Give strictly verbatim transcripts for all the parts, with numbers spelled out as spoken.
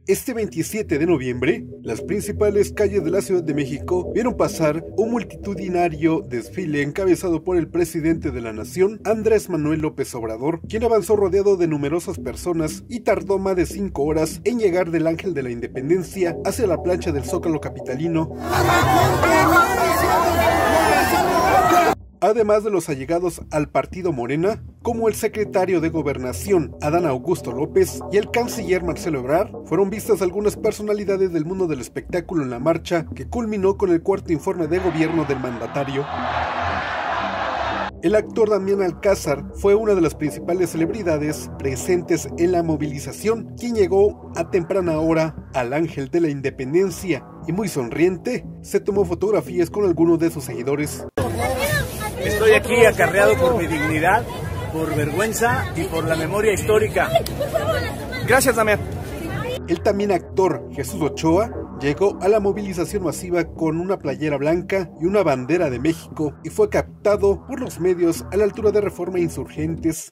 Este veintisiete de noviembre, las principales calles de la Ciudad de México vieron pasar un multitudinario desfile encabezado por el presidente de la nación, Andrés Manuel López Obrador, quien avanzó rodeado de numerosas personas y tardó más de cinco horas en llegar del Ángel de la Independencia hacia la plancha del Zócalo capitalino. Además de los allegados al partido Morena, como el secretario de Gobernación, Adán Augusto López, y el canciller Marcelo Ebrard, fueron vistas algunas personalidades del mundo del espectáculo en la marcha, que culminó con el cuarto informe de gobierno del mandatario. El actor Damián Alcázar fue una de las principales celebridades presentes en la movilización, quien llegó a temprana hora al Ángel de la Independencia y muy sonriente se tomó fotografías con algunos de sus seguidores. Estoy aquí acarreado por mi dignidad, por vergüenza y por la memoria histórica. Gracias, Damián. El también actor Jesús Ochoa llegó a la movilización masiva con una playera blanca y una bandera de México y fue captado por los medios a la altura de Reforma Insurgentes.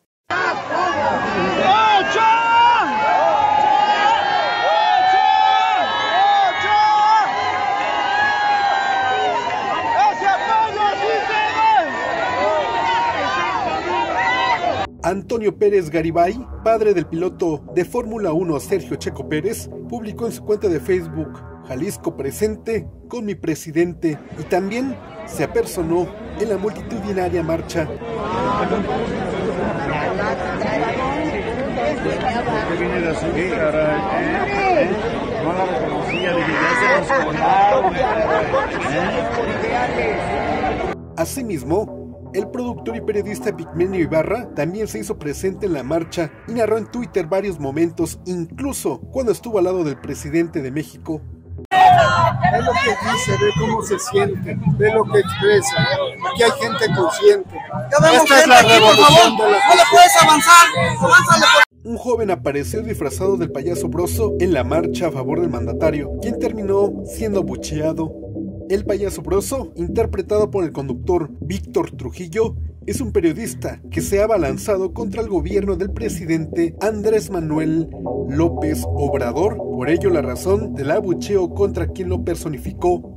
Antonio Pérez Garibay, padre del piloto de Fórmula uno Sergio Checo Pérez, publicó en su cuenta de Facebook: Jalisco presente con mi presidente, y también se apersonó en la multitudinaria marcha. Asimismo, el productor y periodista Pigmenio Ibarra también se hizo presente en la marcha y narró en Twitter varios momentos, incluso cuando estuvo al lado del presidente de México. Ve lo que dice, ve cómo se siente, ve lo que expresa. Aquí hay gente consciente. Esta es la revolución de la... ¡No le puedes avanzar! ¡Avánzale! Un joven apareció disfrazado del payaso Broso en la marcha a favor del mandatario, quien terminó siendo abucheado. El payaso Broso, interpretado por el conductor Víctor Trujillo, es un periodista que se ha abalanzado contra el gobierno del presidente Andrés Manuel López Obrador. Por ello, la razón del abucheo contra quien lo personificó.